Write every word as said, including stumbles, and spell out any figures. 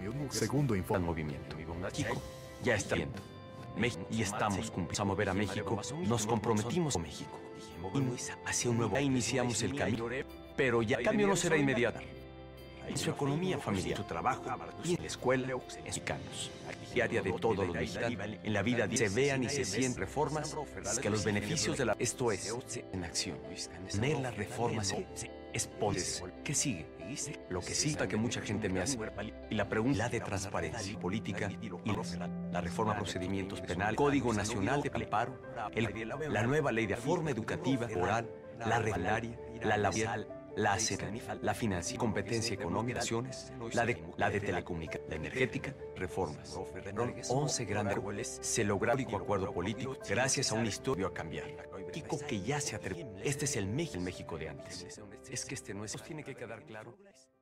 Segundo Al informe. movimiento. México ya está viendo. México y estamos cumpliendo a mover a México. Nos comprometimos con México. Y hacia un nuevo. Ya iniciamos el camino, pero ya el cambio no será inmediato. En su economía familiar, su trabajo y en la escuela, mexicanos. Diaria de todos los mexicanos. En la vida se vean y se sienten reformas que los beneficios de la. Esto es en acción. Tener las reformas es poder. ¿Qué sigue? Lo que cita que mucha gente me hace. Y la pregunta la de transparencia política y la reforma a procedimientos penales, Código Nacional de Amparo, el- la nueva ley de forma educativa, oral, la regularia, la laboral, la ACETA, la financiación, competencia económica, acciones, la de, la de telecomunicación, la energética, reformas. Fueron once grandes. Se logró un acuerdo político gracias a una historia a cambiar. México que ya se atrevió. Este es el México, el México de antes. Es que este no es. Nos tiene que quedar claro.